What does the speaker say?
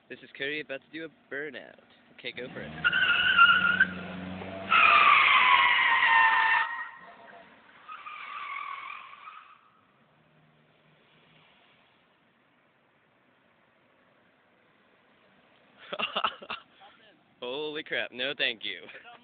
This is Cody about to do a burnout. Okay, go for it. Holy crap, no thank you.